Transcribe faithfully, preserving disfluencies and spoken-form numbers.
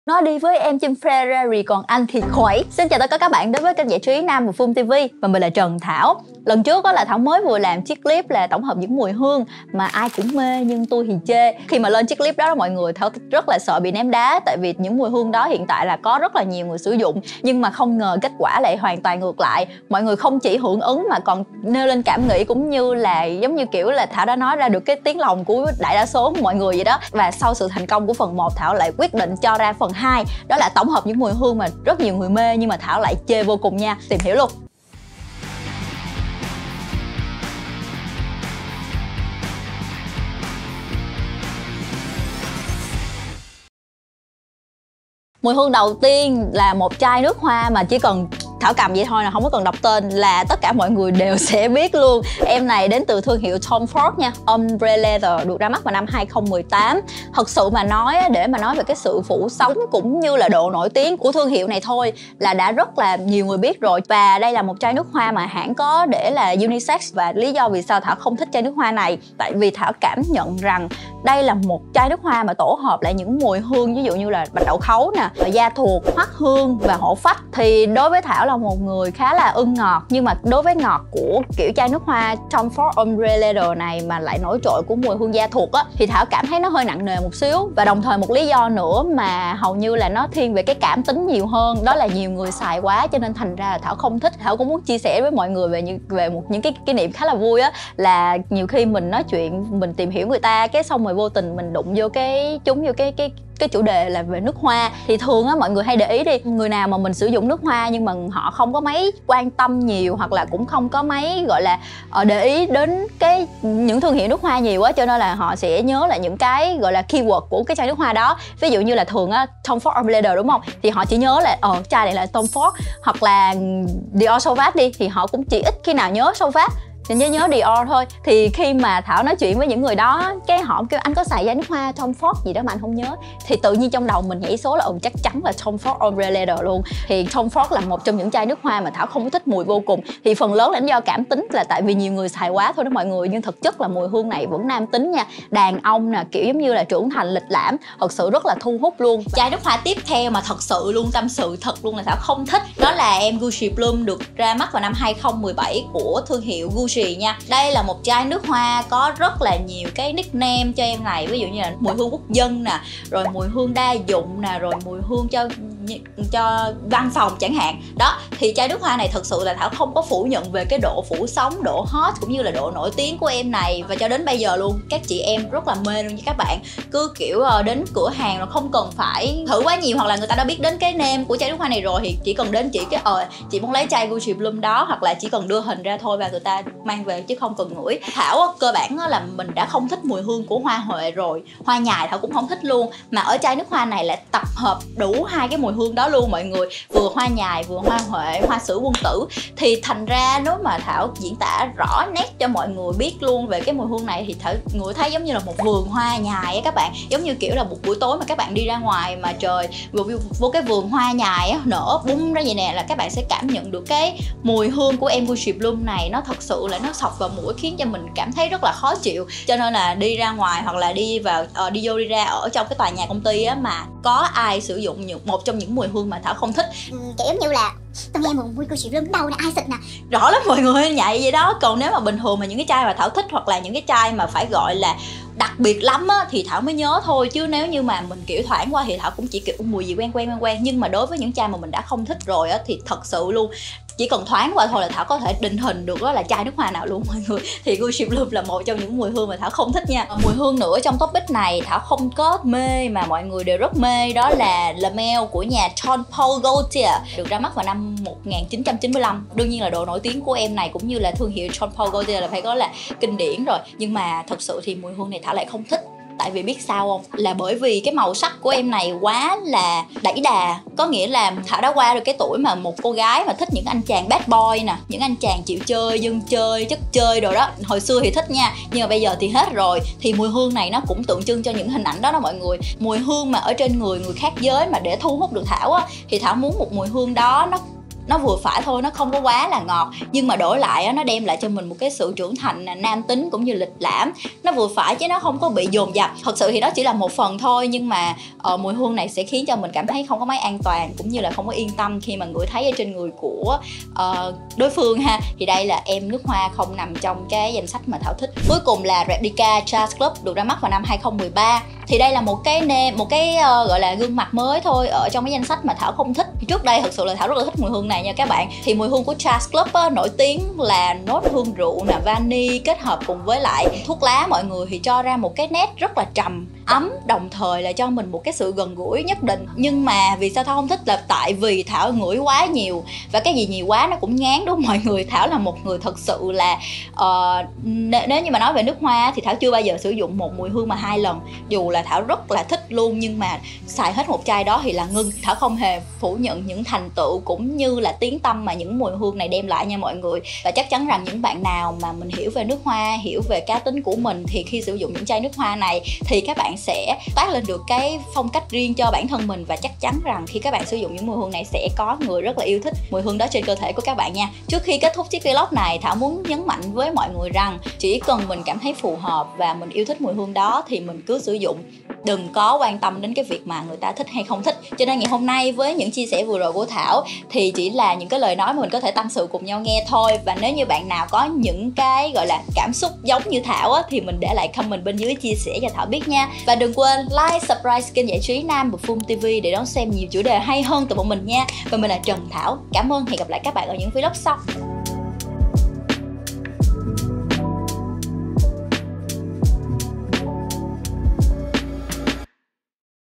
Nói đi với em chim Ferrari còn anh thì khuẩy. Xin chào tất cả các bạn đến với kênh giải trí Nam và Phương ti vi. Và mình là Trần Thảo. Lần trước đó là Thảo mới vừa làm chiếc clip là tổng hợp những mùi hương mà ai cũng mê nhưng tôi thì chê. Khi mà lên chiếc clip đó, đó mọi người Thảo rất là sợ bị ném đá. Tại vì những mùi hương đó hiện tại là có rất là nhiều người sử dụng. Nhưng mà không ngờ kết quả lại hoàn toàn ngược lại. Mọi người không chỉ hưởng ứng mà còn nêu lên cảm nghĩ, cũng như là giống như kiểu là Thảo đã nói ra được cái tiếng lòng của đại đa số mọi người vậy đó. Và sau sự thành công của phần một, Thảo lại quyết định cho ra phần hai, đó là tổng hợp những mùi hương mà rất nhiều người mê nhưng mà Thảo lại chê vô cùng nha. Tìm hiểu luôn. Mùi hương đầu tiên là một chai nước hoa mà chỉ cần Thảo cầm vậy thôi là không có cần đọc tên là tất cả mọi người đều sẽ biết luôn. Em này đến từ thương hiệu Tom Ford nha, Ombre Leather, được ra mắt vào năm hai không một tám. Thật sự mà nói, để mà nói về cái sự phủ sóng cũng như là độ nổi tiếng của thương hiệu này thôi là đã rất là nhiều người biết rồi. Và đây là một chai nước hoa mà hãng có để là unisex. Và lý do vì sao Thảo không thích chai nước hoa này, tại vì Thảo cảm nhận rằng đây là một chai nước hoa mà tổ hợp lại những mùi hương ví dụ như là bạch đậu khấu nè, da thuộc, hoắc hương và hổ phách. Thì đối với Thảo là một người khá là ưng ngọt, nhưng mà đối với ngọt của kiểu chai nước hoa Tom Ford Ombre Leather này mà lại nổi trội của mùi hương da thuộc á, thì Thảo cảm thấy nó hơi nặng nề một xíu. Và đồng thời một lý do nữa mà hầu như là nó thiên về cái cảm tính nhiều hơn, đó là nhiều người xài quá cho nên thành ra là Thảo không thích. Thảo cũng muốn chia sẻ với mọi người về những về một những cái kỷ niệm khá là vui á, là nhiều khi mình nói chuyện, mình tìm hiểu người ta cái xong rồi vô tình mình đụng vô cái trúng vô cái cái cái chủ đề là về nước hoa. Thì thường á mọi người hay để ý đi, người nào mà mình sử dụng nước hoa nhưng mà họ không có mấy quan tâm nhiều, hoặc là cũng không có mấy gọi là để ý đến cái những thương hiệu nước hoa nhiều á, cho nên là họ sẽ nhớ là những cái gọi là keyword của cái chai nước hoa đó. Ví dụ như là thường á Tom Ford Ombre Leather đúng không, thì họ chỉ nhớ là ờ chai này là Tom Ford, hoặc là Dior Sauvage đi thì họ cũng chỉ ít khi nào nhớ Sauvage, mình nhớ nhớ Dior thôi. Thì khi mà Thảo nói chuyện với những người đó, cái họ kêu anh có xài chai nước hoa Tom Ford gì đó mà anh không nhớ, thì tự nhiên trong đầu mình nhảy số là ừ chắc chắn là Tom Ford Ombre Leather luôn. Thì Tom Ford là một trong những chai nước hoa mà Thảo không có thích mùi vô cùng. Thì phần lớn là do cảm tính, là tại vì nhiều người xài quá thôi đó mọi người, nhưng thực chất là mùi hương này vẫn nam tính nha, đàn ông nè, kiểu giống như là trưởng thành lịch lãm, thật sự rất là thu hút luôn. Chai nước hoa tiếp theo mà thật sự luôn, tâm sự thật luôn là Thảo không thích, đó là em Gucci Bloom, được ra mắt vào năm hai không một bảy của thương hiệu Gucci nha. Đây là một chai nước hoa có rất là nhiều cái nickname cho em này, ví dụ như là mùi hương quốc dân nè, rồi mùi hương đa dụng nè, rồi mùi hương cho cho văn phòng chẳng hạn. Đó, thì chai nước hoa này thật sự là Thảo không có phủ nhận về cái độ phủ sóng, độ hot cũng như là độ nổi tiếng của em này. Và cho đến bây giờ luôn, các chị em rất là mê luôn nha các bạn. Cứ kiểu đến cửa hàng là không cần phải thử quá nhiều, hoặc là người ta đã biết đến cái name của chai nước hoa này rồi thì chỉ cần đến chỉ cái ờ chị muốn lấy chai Gucci Bloom đó, hoặc là chỉ cần đưa hình ra thôi và người ta mang về chứ không cần ngửi. Thảo cơ bản là mình đã không thích mùi hương của hoa huệ rồi, hoa nhài Thảo cũng không thích luôn, mà ở chai nước hoa này lại tập hợp đủ hai cái mùi hương đó luôn mọi người, vừa hoa nhài vừa hoa huệ, hoa sữa quân tử. Thì thành ra nếu mà Thảo diễn tả rõ nét cho mọi người biết luôn về cái mùi hương này thì Thảo người thấy giống như là một vườn hoa nhài á các bạn, giống như kiểu là một buổi tối mà các bạn đi ra ngoài mà trời vừa vô cái vườn hoa nhài á, nở bung ra vậy nè, là các bạn sẽ cảm nhận được cái mùi hương của em Gucci Bloom này. Nó thật sự là nó sọc vào mũi khiến cho mình cảm thấy rất là khó chịu, cho nên là đi ra ngoài hoặc là đi vào uh, đi vô đi ra ở trong cái tòa nhà công ty á mà có ai sử dụng những một trong những mùi hương mà Thảo không thích, ừ, kiểu như là tôi nghe mùi mùi Gucci Bloom đâu nè, ai xịt nè, rõ lắm mọi người, nhạy vậy đó. Còn nếu mà bình thường mà những cái chai mà Thảo thích, hoặc là những cái chai mà phải gọi là đặc biệt lắm á, thì Thảo mới nhớ thôi, chứ nếu như mà mình kiểu thoảng qua thì Thảo cũng chỉ kiểu mùi gì quen quen quen quen. Nhưng mà đối với những chai mà mình đã không thích rồi á thì thật sự luôn, chỉ cần thoáng qua thôi là Thảo có thể định hình được đó là chai nước hoa nào luôn mọi người. Thì Gucci Bloom là một trong những mùi hương mà Thảo không thích nha. Mùi hương nữa trong topic này Thảo không có mê mà mọi người đều rất mê, đó là La Mer của nhà Jean Paul Gaultier, được ra mắt vào năm một nghìn chín trăm chín mươi lăm. Đương nhiên là độ nổi tiếng của em này cũng như là thương hiệu Jean Paul Gaultier là phải có là kinh điển rồi, nhưng mà thật sự thì mùi hương này Thảo lại không thích. Tại vì biết sao không? Là bởi vì cái màu sắc của em này quá là đẩy đà. Có nghĩa là Thảo đã qua được cái tuổi mà một cô gái mà thích những anh chàng bad boy nè, những anh chàng chịu chơi, dân chơi, chất chơi đồ đó. Hồi xưa thì thích nha, nhưng mà bây giờ thì hết rồi. Thì mùi hương này nó cũng tượng trưng cho những hình ảnh đó đó mọi người. Mùi hương mà ở trên người người khác giới mà để thu hút được Thảo á, thì Thảo muốn một mùi hương đó nó nó vừa phải thôi, nó không có quá là ngọt, nhưng mà đổi lại á, nó đem lại cho mình một cái sự trưởng thành nam tính cũng như lịch lãm. Nó vừa phải chứ nó không có bị dồn dập. Thật sự thì đó chỉ là một phần thôi, nhưng mà uh, mùi hương này sẽ khiến cho mình cảm thấy không có mấy an toàn, cũng như là không có yên tâm khi mà ngửi thấy ở trên người của uh, đối phương ha. Thì đây là em nước hoa không nằm trong cái danh sách mà Thảo thích. Cuối cùng là Replica Charles Club, được ra mắt vào năm hai không một ba. Thì đây là một cái name, một cái uh, gọi là gương mặt mới thôi ở trong cái danh sách mà Thảo không thích. Thì trước đây thật sự là Thảo rất là thích mùi hương này nha các bạn. Thì mùi hương của Charles Club á, nổi tiếng là nốt hương rượu nè, vani kết hợp cùng với lại thuốc lá. Mọi người thì cho ra một cái nét rất là trầm, ấm, đồng thời là cho mình một cái sự gần gũi nhất định. Nhưng mà vì sao Thảo không thích là tại vì Thảo ngửi quá nhiều, và cái gì nhiều quá nó cũng ngán đúng không mọi người. Thảo là một người thật sự là uh, nếu như mà nói về nước hoa thì Thảo chưa bao giờ sử dụng một mùi hương mà hai lần, dù là Thảo rất là thích luôn, nhưng mà xài hết một chai đó thì là ngưng. Thảo không hề phủ nhận những thành tựu cũng như là tiếng tăm mà những mùi hương này đem lại nha mọi người. Và chắc chắn rằng những bạn nào mà mình hiểu về nước hoa, hiểu về cá tính của mình, thì khi sử dụng những chai nước hoa này thì các bạn sẽ toát lên được cái phong cách riêng cho bản thân mình. Và chắc chắn rằng khi các bạn sử dụng những mùi hương này sẽ có người rất là yêu thích mùi hương đó trên cơ thể của các bạn nha. Trước khi kết thúc chiếc vlog này, Thảo muốn nhấn mạnh với mọi người rằng chỉ cần mình cảm thấy phù hợp và mình yêu thích mùi hương đó thì mình cứ sử dụng, đừng có quan tâm đến cái việc mà người ta thích hay không thích. Cho nên ngày hôm nay với những chia sẻ vừa rồi của Thảo thì chỉ là những cái lời nói mà mình có thể tâm sự cùng nhau nghe thôi. Và nếu như bạn nào có những cái gọi là cảm xúc giống như Thảo á, thì mình để lại comment bên dưới chia sẻ cho Thảo biết nha. Và đừng quên like, subscribe kênh giải trí Nam Bập Phum ti vi để đón xem nhiều chủ đề hay hơn từ bọn mình nha. Và mình là Trần Thảo. Cảm ơn, hẹn gặp lại các bạn ở những vlog sau.